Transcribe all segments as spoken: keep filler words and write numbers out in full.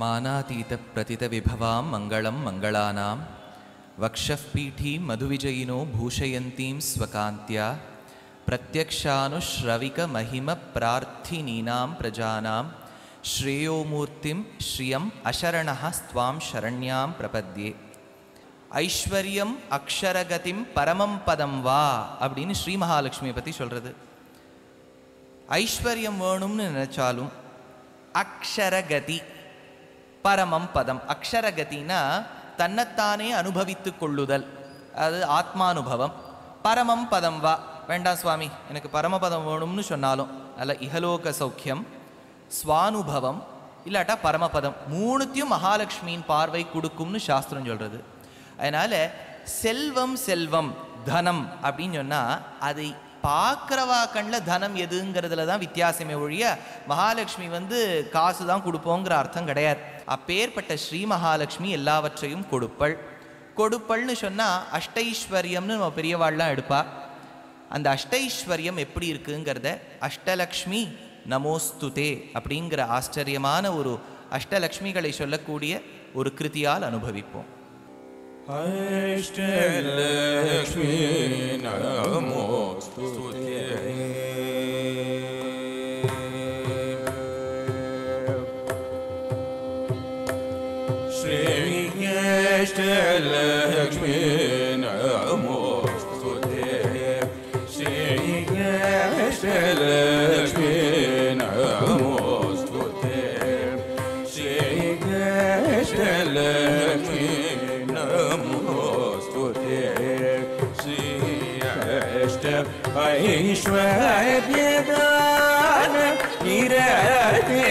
मानातीत प्रतित विभवां मंगलं मंगलानां वक्षः पीठी मधुविजयिनो भूषयन्तीं स्वकान्त्या प्रत्यक्षानुश्रविक महिम प्रार्थिनीनां प्रजानां श्रेयोमूर्तिं श्रियम् अशरणः स्वां शरण्यां प्रपद्ये ஐஸ்வர்யம் அக்ஷரகதிம் பரமம் பதம் வா அப்படின்னு ஸ்ரீ மகாலட்சுமியை பற்றி சொல்கிறது. ஐஸ்வர்யம் வேணும்னு நினச்சாலும் அக்ஷரகதி பரமம் பதம். அக்ஷரகதினா தன்னைத்தானே அனுபவித்து கொள்ளுதல், அது ஆத்மானுபவம். பரமம் பதம் வா, வேண்டாம் சுவாமி எனக்கு பரமபதம் வேணும்னு சொன்னாலும் அல்ல, இஹலோக சௌக்கியம் ஸ்வானுபவம் இல்லாட்டா பரமபதம் மூணுத்தையும் மகாலட்சுமியின் பார்வை கொடுக்கும்னு சாஸ்திரம் சொல்கிறது. அதனால் செல்வம் செல்வம் தனம் அப்படின்னு சொன்னால் அதை பார்க்குறவா கண்ணில் தனம் எதுங்கிறதுல தான் வித்தியாசமே ஒழிய மகாலட்சுமி வந்து காசு தான் கொடுப்போங்கிற அர்த்தம் கிடையாது. அப்பேற்பட்ட ஸ்ரீ மகாலட்சுமி எல்லாவற்றையும் கொடுப்பள். கொடுப்பள்னு சொன்னால் அஷ்டைஸ்வர்யம்னு நம்ம பெரியவாள்லாம் எடுப்பா. அந்த அஷ்டைஸ்வர்யம் எப்படி இருக்குங்கிறத அஷ்டலக்ஷ்மி நமோஸ்துதே அப்படிங்கிற ஆச்சரியமான ஒரு அஷ்டலக்ஷ்மிகளை சொல்லக்கூடிய ஒரு கிருதியால் அனுபவிப்போம். अष्टलक्ष्मी नमोस्तुते श्री अष्टलक्ष्मी नमोस्तुते श्री अष्टलक्ष्मी नमोस्तुते श्री अष्टलक्ष्मी ऐश्वर्यदान निरते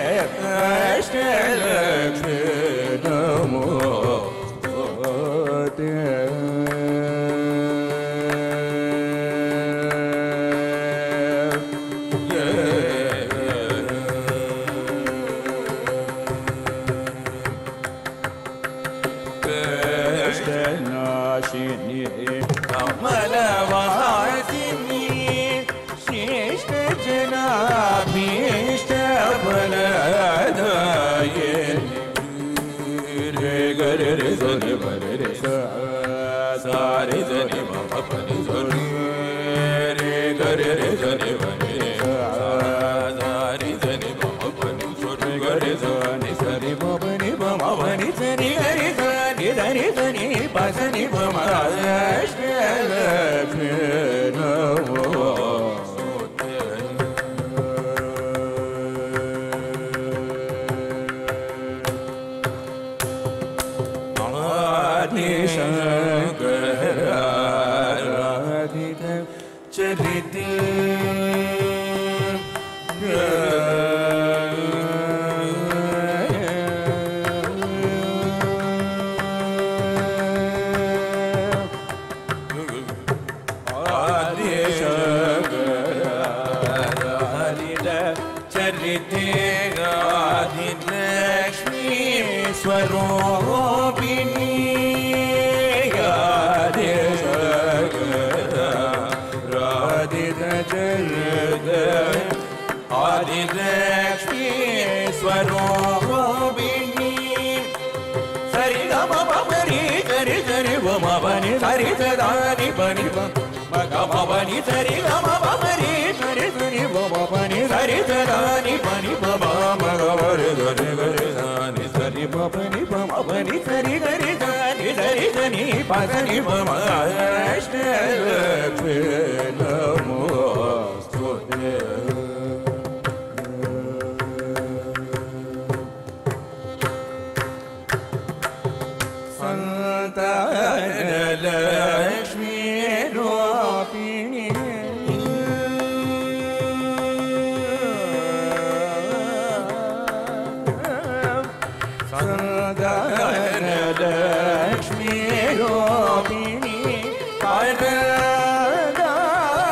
अष्टलक्ष्मी नमोस्तुते कष्टनाशिनी कमलवासिनी श्रेष्ठ जनाभीष्ट फलदायिनी रे गरे रे सनि भरे रे सारे सनि मम पनि सनि रे गरे रे सनि भरे रे सारे सनि मम पनि सनि गरे सनि सनि मम पनि सनि गरे सनि सनि सनि पसनि मम अष्टलक्ष्मी नमोस्तुते आदिशंकर आराधित चरिते आदिलक्ष्मी स्वरूपिणी आदिशंकर आदिलक्ष्मी स्वरूपिणी सरि गम परि सरि सरि गम पनि सरि सदानि पनि गम पनि सरि गम परि सरि सरि गम पनि सरि सदानि पनि गम गरे गरे गरे सनि सरि पनि गम पनि सरि गरे सनि सरि सनि पसनि गम अष्टलक्ष्मी नमोस्तुते संतानलक्ष्मी रूपिणी संतानलक्ष्मी रूपिणी परदायिनी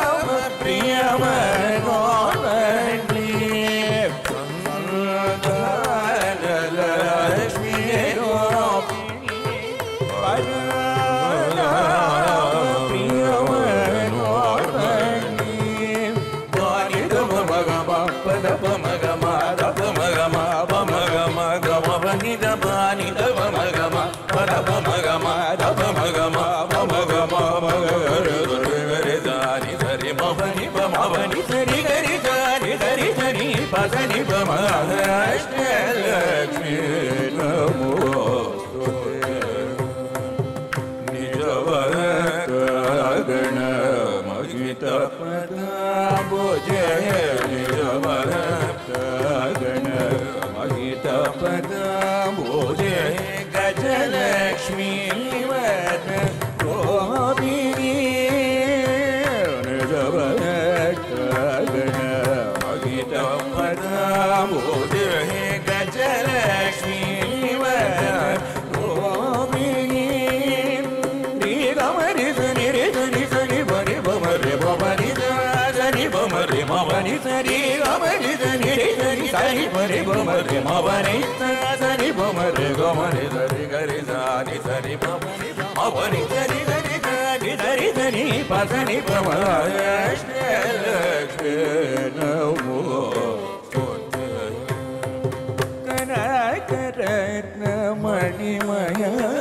మవని మవని సరి గరి సరి సరి సరి పసని మహారాష్ట్రలక్ష్మి నమోస్తుతే నిజవరగణ మహిత పదాంబుజే నిజవరగణ మహిత పదాంబుజే గజలక్ష్మి వద గోపిని నిజవరగణ మహిత పదాంబుజే గజలక్ష్మి వద గోపిని శ్రీరమణి సని రే సని సని బరి బమరి బమరి సని బమరి మమని సరి రమణి సని రే సని సని బరి బమరి మమని సని బమరి గమని సరి గరి సని సరి బమని మమని సరి గరి సని సరి సని పసని మహారాష్ట్రలక్ష్మి నమోస్తుతే కనకరత్న మణిమయ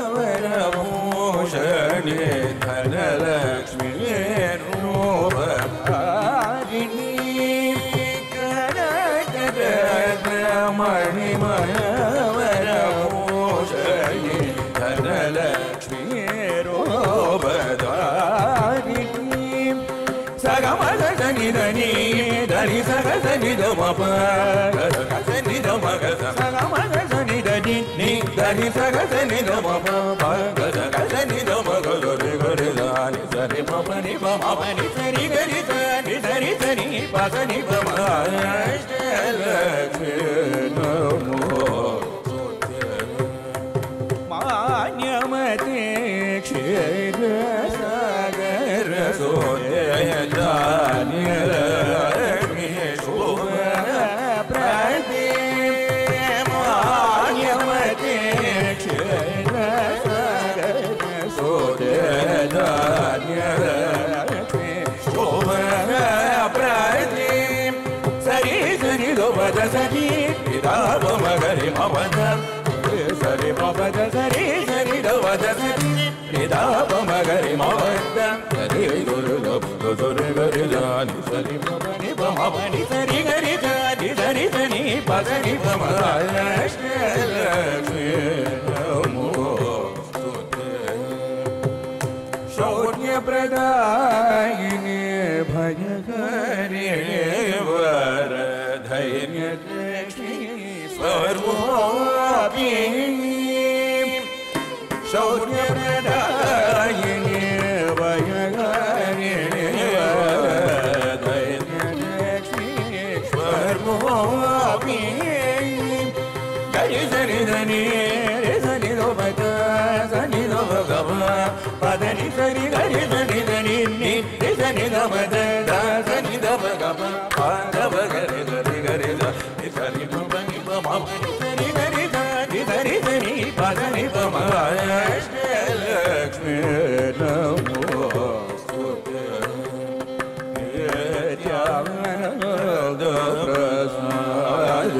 వరభూషణి ధనలక్ష్మి రూపధారిణి కనకరత్న మణిమయ వరభూషణి ధనలక్ష్మి రూపధారిణి సగమగ సని ధని ధని సగ సని దమప సని దమగ సగమగ సని ధని ని ధని సగ సని దమప గగ సని దమగ గరి గరి ధని సరి మపని మపని సరి గరి ధని సరి సరి పసని మహారాష్ట్రలక్ష్మి నమోస్తుతే మాన్యమతే క్షీర సాగర సోదయ ధాన్యలక్ష్మి శుభ ప్రదే మాన్యమతే క్షీర సాగర సోదయ ధాన్యలక్ష్మి శుభ ప్రదే సరి సరి లోపద సరి విదాప మగరి మపద సరి మపద సరి సరి లోపద సరి విదాప మగరి మపద సరి గురు లోపద సరి గరి జాని సరి మపని మపని సరి గరి జాని సరి సని పదని మహారాష్ట్రలక్ష్మి నమోస్తుతే శౌర్య ప్రదాయిని భయకరిణి వర ధైర్య లక్ష్మి స్వర్వోపిని శౌర్య ప్రదాయిని భయకరిణి వర ధైర్య లక్ష్మి స్వర్వోపిని గరి సని ధని సని లోపద సని లోపగమ పదని సరి గరి సని ధని ని సని గమద సని దమగమ పాదవ గరి గరి గరి సరి మపని మపని సరి గరి సని సరి సని పదని మహారాష్ట్రలక్ష్మి నమోస్తుతే నిత్యానంద ప్రసాద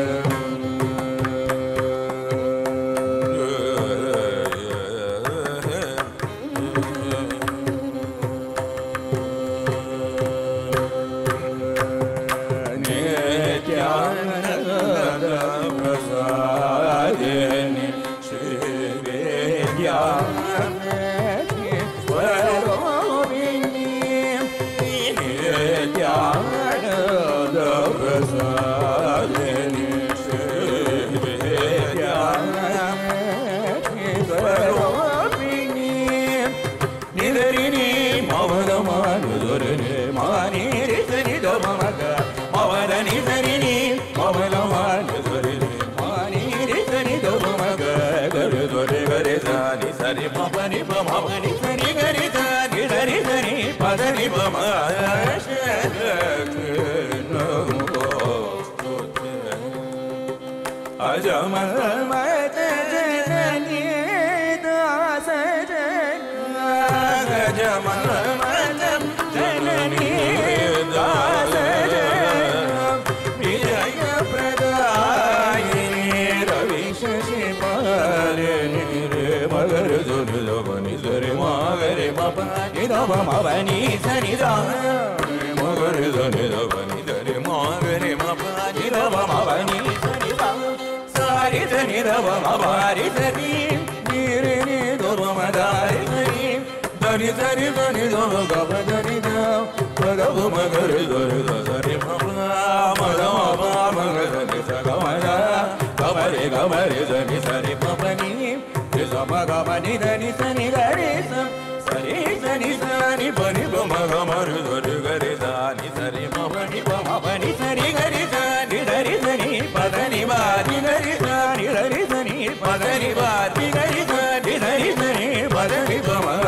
సరి మపని మపని సరి గరి సరి సరి సరి పదని మహారాష్ట్రలక్ష్మి నమోస్తుతే అజమత జనని దాస అజమత జనని దాస విజయ ప్రదాయిని రవి శశి పాలిని మగర దుర్గమని సరి మాగరి మపని రమ మవని సని దా ரவ மபாரி சரி நீரி நீ துவமதாரி சரி தனி சரி தனி துவ கப தனி தவ மகரி தரி தரி மத மபா மகரி சகமத கபரி கபரி தனி சரி பபனி சம கபனி தனி சனி கரி சரி சனி சனி பனி மக மரு தரி கரி தானி சரி மபனி பமபனி சரி கரி சனி தரி சனி பதனி வாரி கரி சனி தரி சனி பதனி வாரி கரி சனி தரி சனி பதனி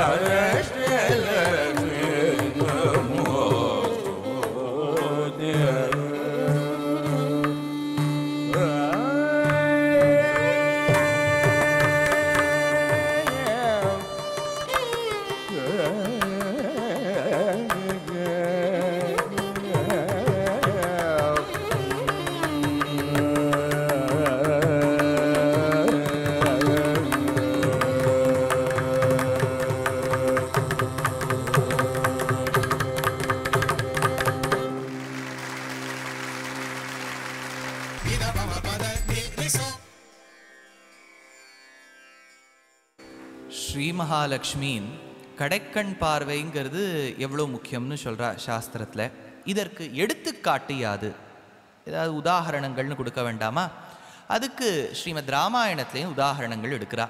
ஸ்ரீ மகாலட்சுமியின் கடைக்கண் பார்வைங்கிறது எவ்வளோ முக்கியம்னு சொல்கிறா சாஸ்திரத்தில். இதற்கு எடுத்துக்காட்டு யாது? ஏதாவது உதாரணங்கள்னு கொடுக்க வேண்டாமா? அதுக்கு ஸ்ரீமத் ராமாயணத்துலேயும் உதாரணங்கள் எடுக்கிறா.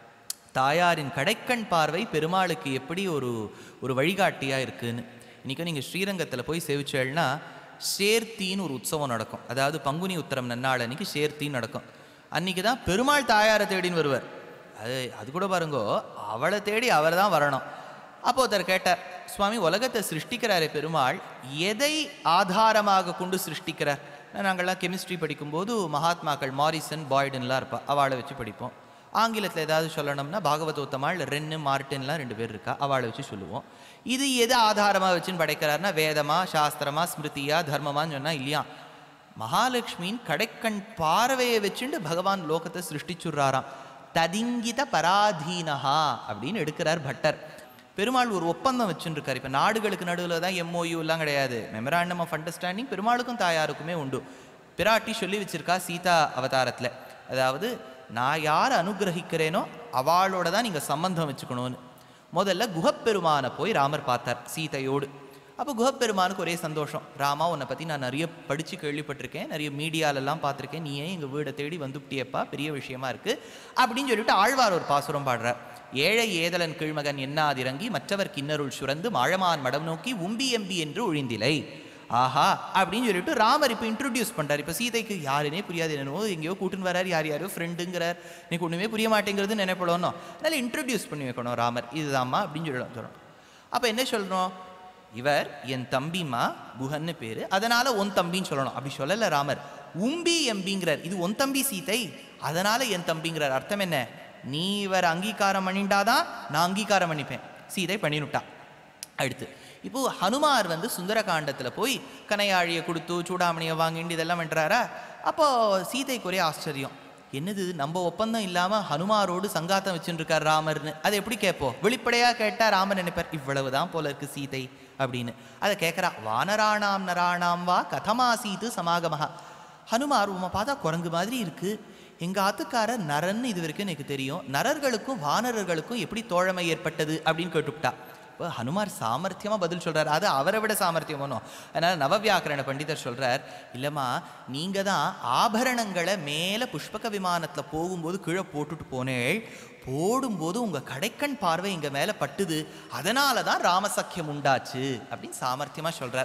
தாயாரின் கடைக்கண் பார்வை பெருமாளுக்கு எப்படி ஒரு ஒரு வழிகாட்டியாக இருக்குன்னு. இன்றைக்கும் நீங்கள் ஸ்ரீரங்கத்தில் போய் சேவிச்சேன்னா சேர்த்தின்னு ஒரு உற்சவம் நடக்கும். அதாவது பங்குனி உத்திரம் நன்னாள் அன்றைக்கி சேர்த்தின்னு நடக்கும். அன்றைக்கி தான் பெருமாள் தாயாரை தேடின்னு வருவார். அது அது கூட பாருங்கோ, அவளை தேடி அவர் தான் வரணும். அப்போ ஒருத்தர் கேட்டார், சுவாமி உலகத்தை சிருஷ்டிக்கிறாரே பெருமாள், எதை ஆதாரமாக கொண்டு சிருஷ்டிக்கிறார்? நாங்கள்லாம் கெமிஸ்ட்ரி படிக்கும்போது மகாத்மாக்கள் மாரிசன் பாய்டன்லாம் இருப்பா, அவளை வச்சு படிப்போம். ஆங்கிலத்தில் ஏதாவது சொல்லணும்னா பாகவதோத்தமாள் ரென்னு மார்டின்லாம் ரெண்டு பேர் இருக்கா, அவளை வச்சு சொல்லுவோம். இது எதை ஆதாரமாக வச்சுன்னு படைக்கிறாருன்னா வேதமா சாஸ்திரமா ஸ்மிருதியா தர்மமான்னு சொன்னால் இல்லையா. மகாலட்சுமியின் கடைக்கண் பார்வையை வச்சுட்டு பகவான் லோகத்தை சிருஷ்டிச்சுடுறாராம். ததிங்கித பராதீனஹா அப்படின்னு எடுக்கிறார் பட்டர். பெருமாள் ஒரு ஒப்பந்தம் வச்சுருக்கார். இப்போ நாடுகளுக்கு நடுவில் தான் எம்ஓயு எல்லாம் கிடையாது, மெமராண்டம் ஆஃப் அண்டர்ஸ்டாண்டிங் பெருமாளுக்கும் தாயாருக்குமே உண்டு. பிராட்டி சொல்லி வச்சிருக்கா சீதா அவதாரத்தில், அதாவது நான் யாரை அனுகிரகிக்கிறேனோ அவளோட தான் நீங்கள் சம்பந்தம் வச்சுக்கணும்னு. முதல்ல குஹப்பெருமானை போய் ராமர் பார்த்தார் சீதையோடு. அப்போ குஹப்பெருமானுக்கு ஒரே சந்தோஷம், ராமா உன்னை பற்றி நான் நிறைய படித்து கேள்விப்பட்டிருக்கேன், நிறைய மீடியாலெல்லாம் பார்த்துருக்கேன், நீ ஏன் எங்கள் வீடை தேடி வந்துவிட்டியப்பா, பெரிய விஷயமா இருக்குது அப்படின்னு சொல்லிட்டு ஆழ்வார் ஒரு பாசுரம் பாடுறார். ஏழை ஏதலன் கீழ்மகன் என்னாதிறங்கி மற்றவர் கிண்ணருள் சுரந்து மாழமான் மடம் நோக்கி உம்பி எம்பி என்று ஒழிந்திலை. ஆஹா அப்படின்னு சொல்லிட்டு ராமர் இப்போ இன்ட்ரடியூஸ் பண்ணுறார். இப்போ சீதைக்கு யாருன்னே புரியாது, என்னவோ எங்கேயோ கூட்டுன்னு வரார், யார் யாரோ ஃப்ரெண்டுங்கிறார், எனக்கு ஒன்றுமே புரிய மாட்டேங்கிறது நினைப்படணும். அதனால் இன்ட்ரடியூஸ் பண்ணி வைக்கணும் ராமர், இதுதாம்மா அப்படின்னு சொல்லணும் சொல்லணும். அப்போ என்ன சொல்லணும், இவர் என் தம்பிமா குஹன்னு பேர், அதனால உன் தம்பின்னு சொல்லணும். அப்படி சொல்லலை ராமர், உம்பி எம்பிங்கிறார். இது உன் தம்பி சீதை, அதனால என் தம்பிங்கிறார். அர்த்தம் என்ன, நீ இவர் அங்கீகாரம் பண்ணிட்டாதான் நான் அங்கீகாரம் பண்ணிப்பேன். சீதை பண்ணினுட்டா. அடுத்து இப்போ ஹனுமார் வந்து சுந்தரகாண்டத்தில் போய் கனையாழியை கொடுத்து சூடாமணியை வாங்கிட்டு இதெல்லாம் பண்ணுறாரா. அப்போது சீதைக்கு ஒரே ஆச்சரியம், என்னது நம்ம ஒப்பந்தம் இல்லாமல் ஹனுமாரோடு சங்காத்தம் வச்சுருக்கார் ராமர்னு. அதை எப்படி கேட்போம்? வெளிப்படையாக கேட்டால் ராமர் நினைப்பார் இவ்வளவுதான் போல இருக்கு சீதை அப்படின்னு. அதை கேட்குறா, வானராணாம் நராணாம் வா கதமாசீது சமாகமஹா. ஹனுமார் உமா பார்த்தா குரங்கு மாதிரி இருக்குது, எங்கள் ஆத்துக்காரர் நரன்னு இது வரைக்கும் எனக்கு தெரியும், நரர்களுக்கும் வானரர்களுக்கும் எப்படி தோழமை ஏற்பட்டது அப்படின்னு கேட்டுவிட்டா. இப்போ ஹனுமார் சாமர்த்தியமாக பதில் சொல்கிறார், அது அவரை விட சாமர்த்தியம் ஒன்றும். அதனால் நவவியாக்கரண பண்டிதர் சொல்கிறார், இல்லைம்மா நீங்கள் தான் ஆபரணங்களை மேலே புஷ்பக விமானத்தில் போகும்போது கீழே போட்டுட்டு போனேள், போடும்போது உங்கள் கடைக்கண் பார்வை இங்கே மேலே பட்டுது, அதனால தான் ராமசக்கியம் உண்டாச்சு அப்படின்னு சாமர்த்தியமாக சொல்கிறார்.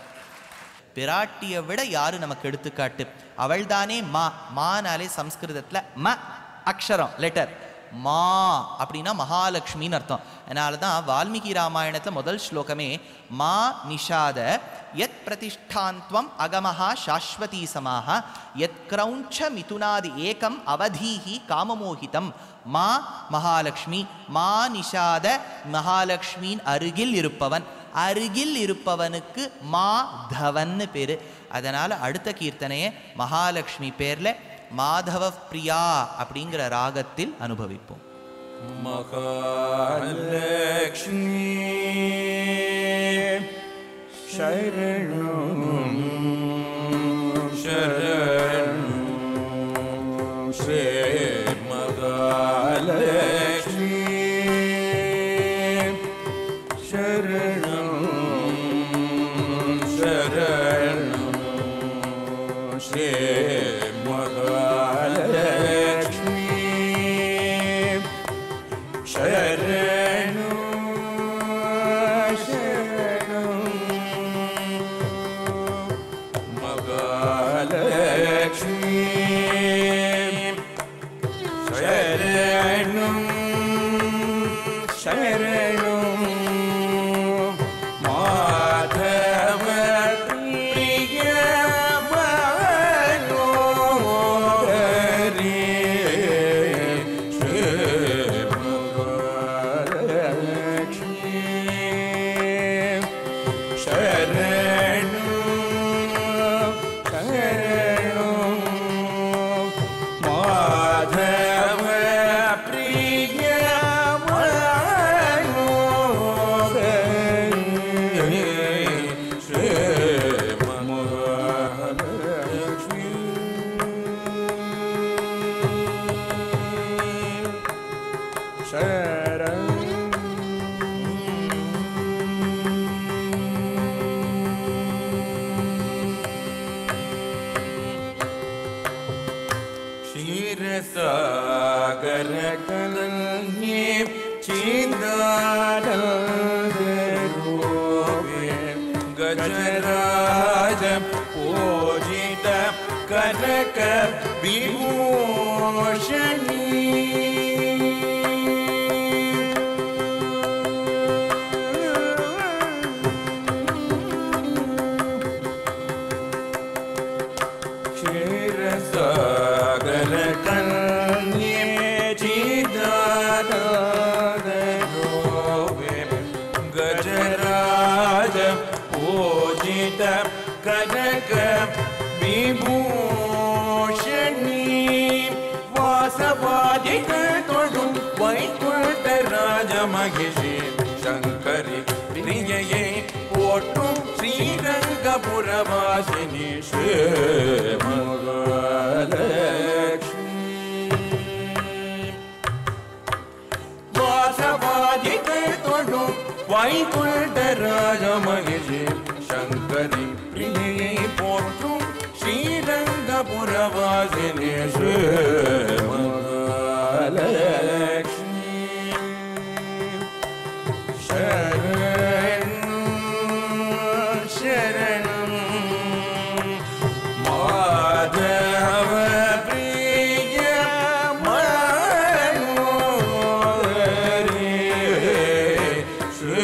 பிராட்டியை விட யாரு நமக்கு எடுத்துக்காட்டு? அவள் தானே மா. மானாலே சம்ஸ்கிருதத்தில் ம அக்ஷரம் லெட்டர், மா அப்படின்னா மகாலட்சுமின்னு அர்த்தம். அதனால தான் வால்மீகி ராமாயணத்தில் முதல் ஸ்லோகமே மா நிஷாத யத் பிரதிஷ்டாந்த்வம் அகமஹா சாஸ்வதி சமாஹ யத் கிரௌஞ்ச மிதுனாதி ஏகம் அவதீஹி காமமோகிதம். மா மகாலட்சுமி, மா நிஷாத மகாலட்சுமியின் அருகில் இருப்பவன், அருகில் இருப்பவனுக்கு மாதவன்னு பேரு. அதனால அடுத்த கீர்த்தனையை மகாலட்சுமி பேர்ல மாதவ பிரியா அப்படிங்கிற ராகத்தில் அனுபவிப்போம். மகாலட்சுமி சரணம் சரணம் ஸ்ரீ ஸ்ரீ மகாலட்சுமி சரணம் சரணம் மகாலட்சுமி சரணம் சரணம் மாதவ பிரிய மனோகரி ஸ்ரீ மகாலட்சுமி சரணம் சரணம் மாதவ பிரிய மனோகரி ஸ்ரீ மகாலட்சுமி क्षीरसागर कलन्ये चिदानन्दरूपे गजराज पूजित कनक विभूषणी क्षीरसागर कन्ये चिदानन्दरूपे गजराज पूजित कनक विभूषणी वासवादिकतोडुं वैकुण्ठराजमहिषी शङ्करि प्रियये पोट्टुं श्रीरङ्गपुरवासिनी श्री மகாலட்சுமி வாசவாதிகத்தோடும் வைகுண்டராஜமகிஷி சங்கரி பிரியை போற்றும் ஸ்ரீரங்கபுரவாசினி ஸ்ரீ மகாலட்சுமி சரணம் சரணம் மாதவ பிரிய மனோகரி ஸ்ரீ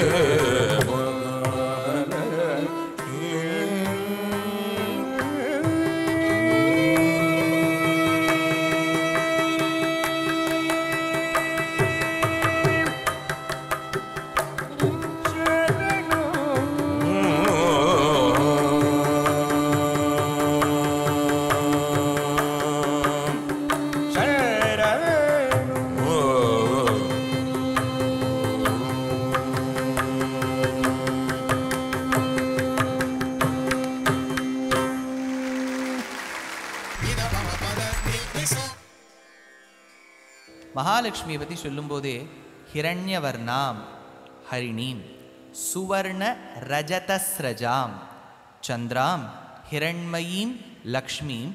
மகாலட்சுமியை பற்றி சொல்லும்போதே ஹிரண்யவர்ணாம் ஹரிணீம் சுவர்ண ரஜதஸ்ரஜாம் சந்திராம் ஹிரண்மயீம் லக்ஷ்மீம்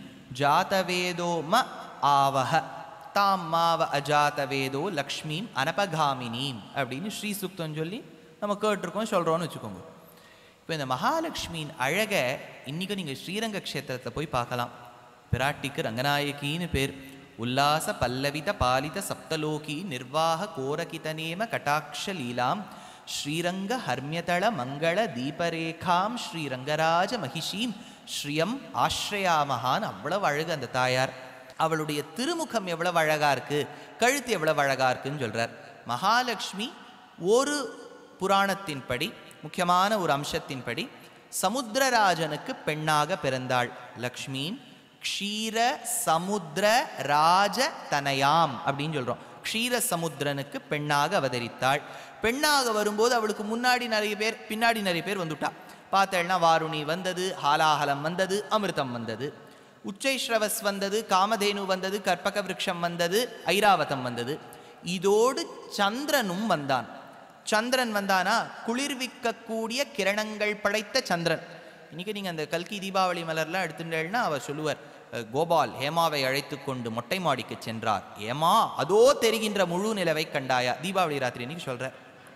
ஜாதவேதோ ம ஆவஹ தாம் மாவ அஜாதவேதோ லக்ஷ்மீம் அனபகாமினீம் அப்படின்னு ஸ்ரீ சுக்தம் சொல்லி நம்ம கேட்டிருக்கோம் சொல்கிறோன்னு வச்சுக்கோங்க. இப்போ இந்த மகாலட்சுமியின் அழகை இன்றைக்கும் நீங்கள் ஸ்ரீரங்க க்ஷேத்திரத்தில் போய் பார்க்கலாம். பிராட்டிக்கு ரங்கநாயகின்னு பேர். உல்லாச பல்லவித பாலித சப்தலோகி நிர்வாக கோரகிதநேம கட்டாட்ச லீலாம் ஸ்ரீரங்க ஹர்மியதள மங்கள தீபரேகாம் ஸ்ரீரங்கராஜ மகிஷீம் ஸ்ரீயம் ஆஸ்ரயாமகான். அவ்வளவு அழகு அந்த தாயார். அவளுடைய திருமுகம் எவ்வளவு அழகா இருக்கு, கழுத்து எவ்வளவு அழகா இருக்குன்னு சொல்றார். மகாலட்சுமி ஒரு புராணத்தின்படி, முக்கியமான ஒரு அம்சத்தின்படி சமுத்திரராஜனுக்கு பெண்ணாக பிறந்தாள். லக்ஷ்மீம் க்ஷீர சமுத்திர ராஜ தனயாம் அப்படின்னு சொல்றோம். க்ஷீர சமுத்திரனுக்கு பெண்ணாக அவதரித்தாள். பெண்ணாக வரும்போது அவளுக்கு முன்னாடி நிறைய பேர், பின்னாடி நிறைய பேர் வந்துட்டா. பார்த்தேன்னா வாருணி வந்தது, ஹாலாஹலம் வந்தது, அமிர்தம் வந்தது, உச்சைஸ்ரவஸ் வந்தது, காமதேனு வந்தது, கற்பக விருட்சம் வந்தது, ஐராவதம் வந்தது. இதோடு சந்திரனும் வந்தான். சந்திரன் வந்தானா குளிர்விக்கக்கூடிய கிரணங்கள் படைத்த சந்திரன். இன்றைக்கி நீங்கள் அந்த கல்கி தீபாவளி மலர்லாம் எடுத்துட்டேன்னா அவர் சொல்லுவார், கோபால் ஹேமாவை அழைத்து கொண்டு மொட்டை மாடிக்கு சென்றார், ஏமா அதோ தெரிகின்ற முழு நிலவை கண்டாயா. தீபாவளி ராத்திரி இன்னைக்கு சொல்கிறார்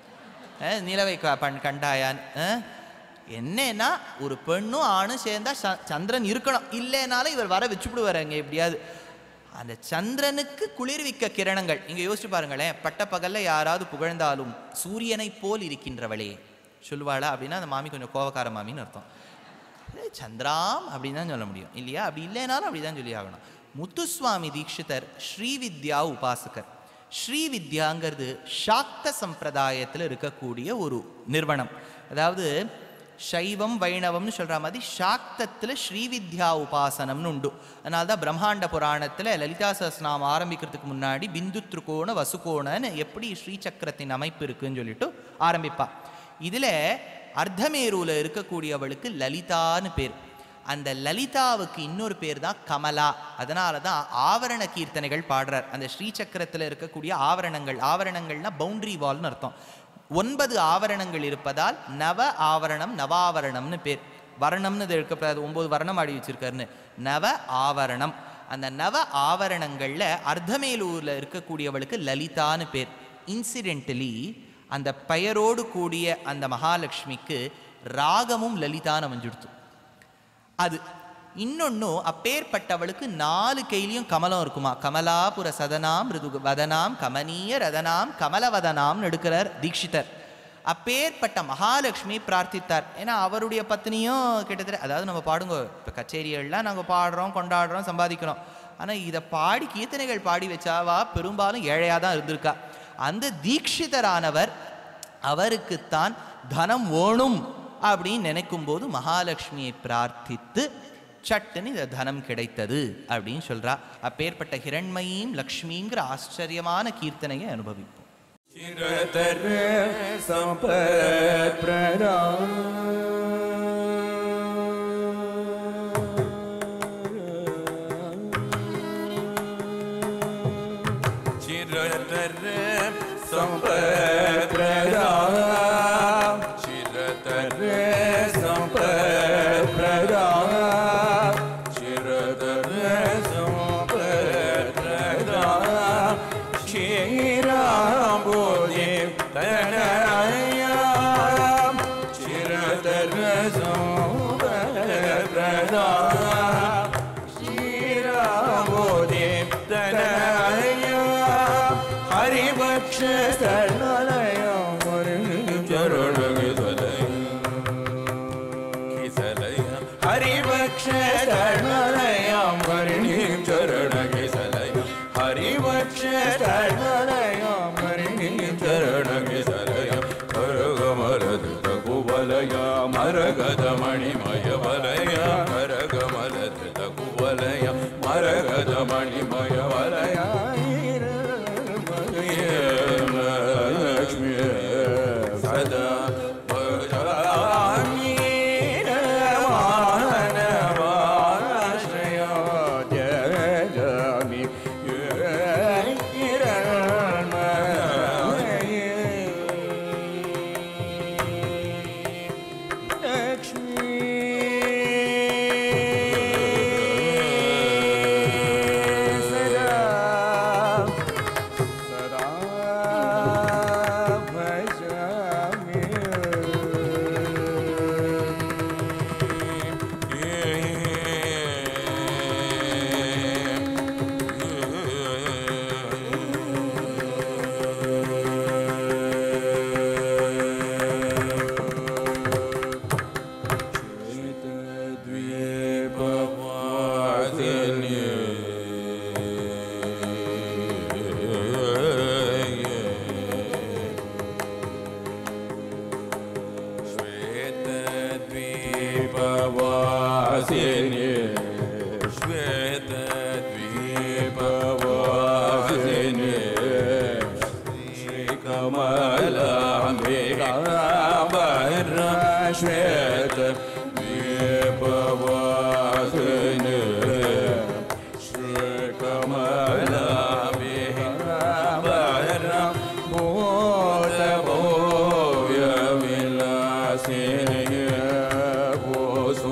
நிலவை கண்டாயான்னு. என்னன்னா ஒரு பெண்ணும் ஆணும் சேர்ந்தா சந்திரன் இருக்கணும், இல்லைனாலும் இவர் வர வச்சுப்பிடுவார் அங்கே எப்படியாவது. அந்த சந்திரனுக்கு குளிர்விக்க கிரணங்கள் இங்கே யோசிச்சு பாருங்களேன். பட்ட பகலில் யாராவது புகழ்ந்தாலும் சூரியனை போல் இருக்கின்றவளே சொல்லுவாளா அப்படின்னா அந்த மாமி கொஞ்சம் கோவக்கார மாமின்னு அர்த்தம். சந்திராம் அப்படின்னு தான் சொல்ல முடியும் இல்லையா? அப்படி இல்லைனாலும் அப்படி தான் சொல்லி ஆகணும். முத்துசுவாமி தீட்சிதர் ஸ்ரீவித்யா உபாசகர். ஸ்ரீவித்யாங்கிறது சாக்த சம்பிரதாயத்தில் இருக்கக்கூடிய ஒரு நிறுவனம். அதாவது சைவம் வைணவம்னு சொல்கிற மாதிரி சாக்தத்தில் ஸ்ரீவித்யா உபாசனம்னு உண்டு. அதனால தான் பிரம்மாண்ட புராணத்தில் லலிதா சஹஸ்ரநாமம் ஆரம்பிக்கிறதுக்கு முன்னாடி பிந்து திரிகோண வசுகோணன்னு எப்படி ஸ்ரீசக்கரத்தின் அமைப்பு இருக்குன்னு சொல்லிட்டு ஆரம்பிப்பா. இதில் அர்த்தமேருவில் இருக்கக்கூடியவளுக்கு லலிதான்னு பேர். அந்த லலிதாவுக்கு இன்னொரு பேர் தான் கமலா. அதனால தான் ஆவரண கீர்த்தனைகள் பாடுறார். அந்த ஸ்ரீசக்கரத்தில் இருக்கக்கூடிய ஆவரணங்கள், ஆவரணங்கள்னா பவுண்டரி வால்னு அர்த்தம். ஒன்பது ஆவரணங்கள் இருப்பதால் நவ ஆவரணம் நவாவரணம்னு பேர். வர்ணம்னு இருக்கப்படாது, ஒன்பது வர்ணம் ஆடி வச்சிருக்காருன்னு நவ ஆவரணம். அந்த நவ ஆவரணங்களில் அர்த்தமேலூரில் இருக்கக்கூடியவளுக்கு லலிதான்னு பேர். இன்சிடென்டலி அந்த பெயரோடு கூடிய அந்த மகாலட்சுமிக்கு ராகமும் லலிதான்னு அமைஞ்சுடுத்து. அது இன்னொன்று, அப்பேற்பட்டவளுக்கு நாலு கையிலையும் கமலம் இருக்குமா. கமலாபுர சதனாம் ரிது வதனாம் கமனீய ரதனாம் கமலவதனாம்னு எடுக்கிறார் தீட்சிதர். அப்பேற்பட்ட மகாலட்சுமி பிரார்த்தித்தார். ஏன்னா அவருடைய பத்னியும் கிட்டத்தட்ட, அதாவது நம்ம பாடுங்க இப்போ கச்சேரிகள்லாம் நாங்கள் பாடுறோம் கொண்டாடுறோம் சம்பாதிக்கிறோம், ஆனால் இதை பாடி கீர்த்தனைகள் பாடி வச்சாவா பெரும்பாலும் ஏழையாக தான் இருந்திருக்கா. அந்த தீட்சிதரானவர் அவருக்குத்தான் தனம் வேணும் அப்படின்னு நினைக்கும் போது மகாலட்சுமியை பிரார்த்தித்து சட்டுன்னு இந்த தனம் கிடைத்தது அப்படின்னு சொல்றா. அப்பேற்பட்ட ஹிரண்மயீம் லக்ஷ்மிங்கிற ஆச்சரியமான கீர்த்தனையை அனுபவிப்போம். மரகதமணிமய வலய மரகமலத குவலய மரகதமணிமய வலய லக்ஷ்மி சதா Oh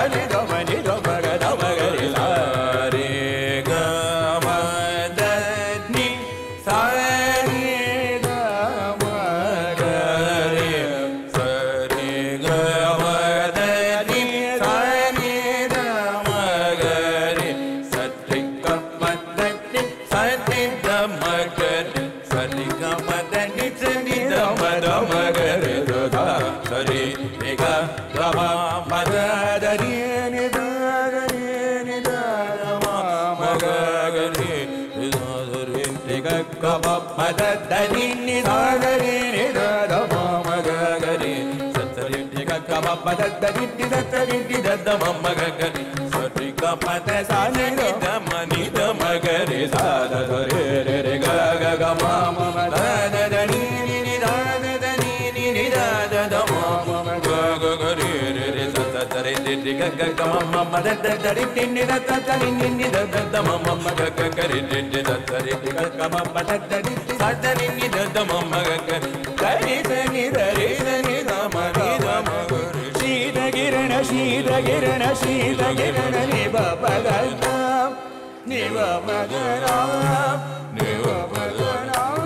ni da ma ni da ma ga da ma ga re sa re ga ma da ni sa re ga ma ga re sa re ga ma da ni sa re ga ma ga re sa re ga ma da ni sa re ga ma ga re sa re ga ma da ni sa ni da ma da ma ga re da sa re ga ga ma ma da da ni ni da da ni ni da ma ma ga ga re da re ga ga ma ma da da ni ni da da ni ni da da ma ma ga ga re sa re ga ga ma ma da da ni ni da da ni ni da da ma ma ga ga re sa re ga ma da sa ni da ma ni da ma ga re sa da da re re re ga ga ga ma ma ma da da da ni ni ni da da da ni ni ni da da da ma ma ga ga ga re re re sa sa sa re re re ga ga ga ma ma ma da da da ri ni ni da da da ni ni ni da da da ma ma ma ga ga ga re re re da sa re ga ga ma ma da da ri sa da ni ni da da ma ma ga ga ga re sa ni da re sa ni da ma ni da ma ga re ಶೀತ ಗಿರಣ ಶೀತ ಗಿರಣ ಶೀತ ಗಿರಣ ನಿವ ಪಗಲ ನಿವ ಪಗಲ ನಿವ ಪಗಲ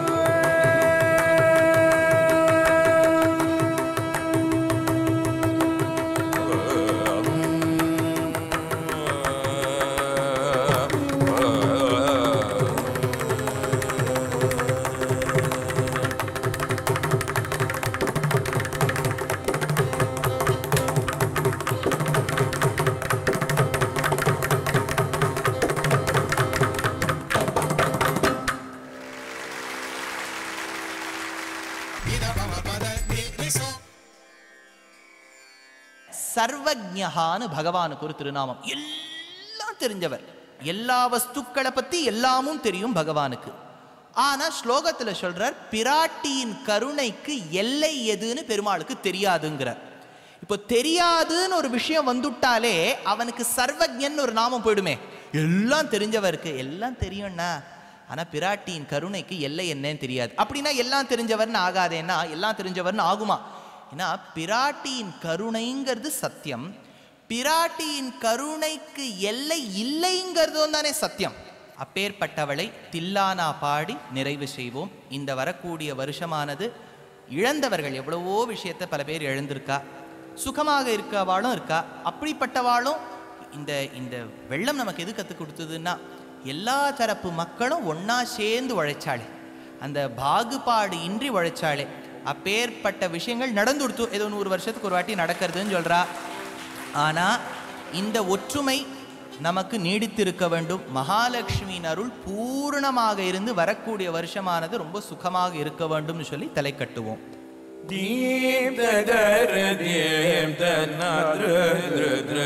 சர்வஜ்ஞான்னு பகவானுக்கு ஒரு திருநாமம். எல்லாம் தெரிஞ்சவர், எல்லா வஸ்துக்களை பத்தி எல்லாமும் தெரியும் பகவானுக்கு. ஆனா ஸ்லோகத்துல சொல்றார், பிராட்டியின் கருணைக்கு எல்லை எதுன்னு பெருமாளுக்கு தெரியாதுங்கிறார். இப்போ தெரியாதுன்னு ஒரு விஷயம் வந்துட்டாலே அவனுக்கு சர்வஜ்ஞன் ஒரு நாமம் போயிடுமே. எல்லாம் தெரிஞ்சவருக்கு எல்லாம் தெரியும்னா, ஆனா பிராட்டியின் கருணைக்கு எல்லை என்னன்னு தெரியாது. அப்படின்னா எல்லாம் தெரிஞ்சவர்னு ஆகாதேன்னா எல்லாம் தெரிஞ்சவர்னு ஆகுமா? ஏன்னா பிராட்டியின் கருணைங்கிறது சத்தியம், பிராட்டியின் கருணைக்கு எல்லை இல்லைங்கிறதும் தானே சத்தியம். அப்பேற்பட்டவளை தில்லானா பாடி நிறைவு செய்வோம். இந்த வரக்கூடிய வருஷமானது இழந்தவர்கள் எவ்வளவோ விஷயத்தை பல பேர் எழுந்திருக்கா, சுகமாக இருக்கவாளும் இருக்கா. அப்படிப்பட்டவாளும் இந்த இந்த வெள்ளம் நமக்கு எது கற்றுக் கொடுத்ததுன்னா, எல்லா தரப்பு மக்களும் ஒன்றா சேர்ந்து உழைச்சாளே, அந்த பாகுபாடு இன்றி உழைச்சாளே. அப்பேற்பட்ட விஷயங்கள் நடந்துடுத்து. ஏதோ நூறு வருஷத்துக்கு ஒரு வாட்டி நடக்கிறதுன்னு சொல்கிறா. ஆனால் இந்த ஒற்றுமை நமக்கு நீடித்திருக்க வேண்டும். மகாலட்சுமியின் அருள் பூர்ணமாக இருந்து வரக்கூடிய வருஷமானது ரொம்ப சுகமாக இருக்க வேண்டும்னு சொல்லி தலை கட்டுவோம். தீம் ததர தீம் தன்னாத்ர த்ர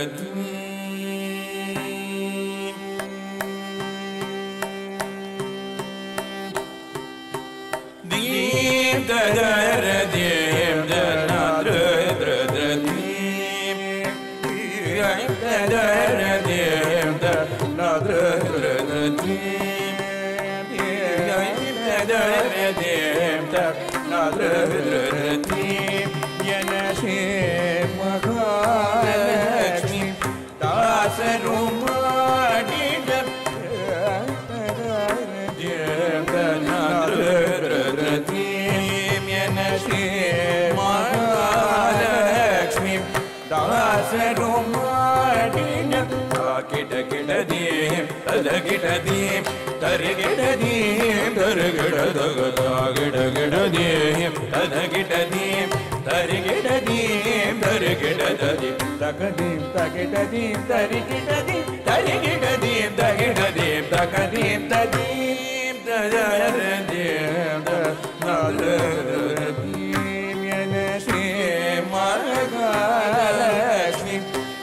தீம் ததர தீம் தன்னாத்ர த்ர தீம் தீம் ததர தீம் தன்னாத்ர த்ர தீம் தீம் ததர தீம் தீம் யனசே மகாலட்சுமி தாசருமாடிட தீம் யனசே மகாலட்சுமி தாசருமாடிட கிட கிட தீம் தத கிட தீம் தரு கிட தீம் தரு கிட தகதா கிட கிட தீம் தத கிட தீம் தரு கிட தீம் தரு கிட ததீம் தக தீம் தகிட தீம் தரு கிட தீம் தரு கிட தீம் தகிட தீம் தக தீம் ததீம் தஜர தீம் தநாத தீம் யனசே மகாலட்சுமி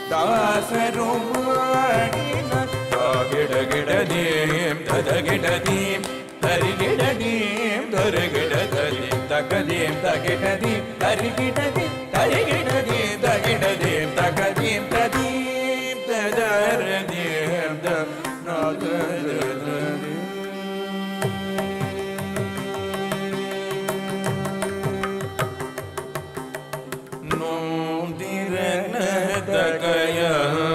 தாசருமாடின கிட கிட தீம் தத கிட தீம் தரி கிட தீம் தரு கிட ததீம் தக தீம் தகிட தீம் தரி கிட தீம் தரி கிட தீம் தகிட தீம் தக தீம் ததீம் தஜர தீம் தநாத நோம் திரன தகய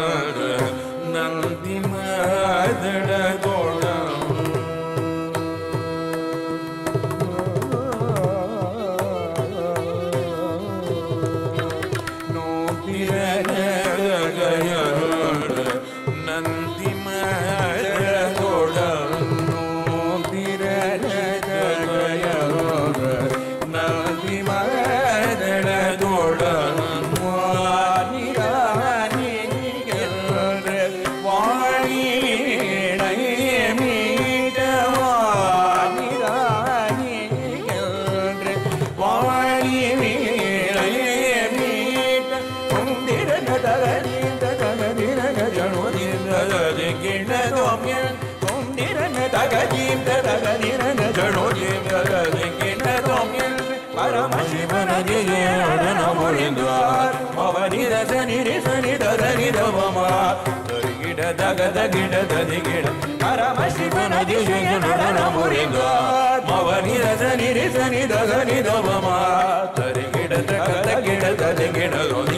ಧನಿ ದವಮ ಸರಿ ಗಿಡ ದಗದ ಗಿಡ ದದಿ ಗಿಡ ಪರಮ ಶಿವನ ದಿಶೆಯ ನಡನ ಮುರಿದ ಮವನಿ ರಸನಿ ರಿಸನಿ ದಗನಿ ದವಮ ಸರಿ ಗಿಡ ದಗದ ಗಿಡ ದದಿ ಗಿಡ ದದಿ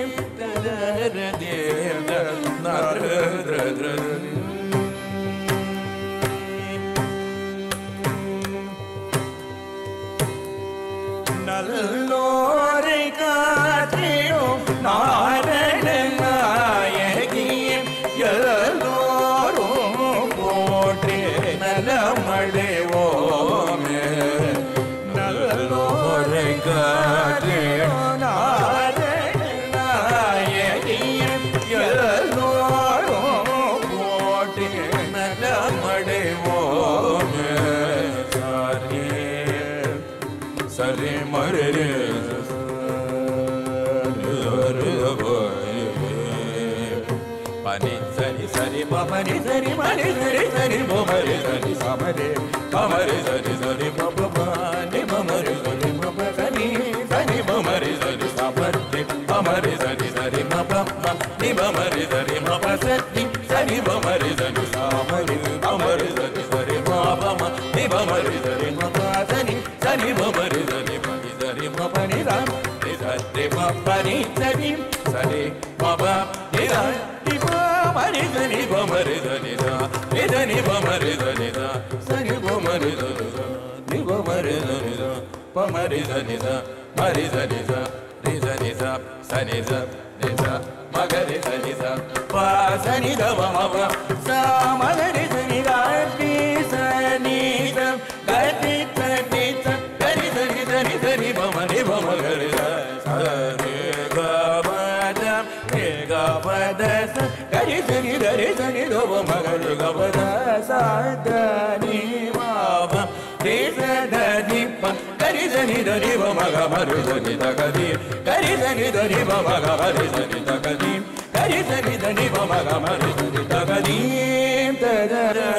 நல்லோரை காற்றியோ நாரணநாயகியும் எல்லோரும் போற்றி நலமடைவோமே நல்லோரை காற்றியோ நாரணநாயகியும் எல்லோரும் போற்றி நலமடைவோமே சரி மரே பனி சரி சரி பமரி சரி மரி சரி சரி பமரி சரி சமரே பமரி சரி சரி பமரி பமரி சரி பமரி சரி பமரி சரி சமரே பமரி சரி சரி பம நி பமரி சரி பம சரி சரி பமரி சரி சமரே பமரி சரி சரி பம நி பமரி சரி பம சரி சரி பமரி சரி பமி சரி பமரி ரம் நி சரி பமரி சரி சரி பம நி சரி பமரி சரி பமரி சரி சா நி சரி பமரி சரி சா சரி பமரி சரி சா நி பமரி சரி சா பமரி சரி சா மரி சரி சா நி சரி சா சரி சா நி சா மகரி சரி சா பா சரி த பம ப சா மகரி சரி ர டி சனி ச கதி கதி ச கரி சரி சரி சரி பம நி பம கரி ச சரி க ப த நி க ப த ச கரி சரி சரி சரி த பம கரி க ப த ச த நி ம ப ரி ச த நி ப கரி சரி சரி பம க ம ரி சரி த கதி கரி சரி சரி பம க ம ரி சரி த கதி கரி சரி சரி பம க ம ரி சரி த கதி த த ர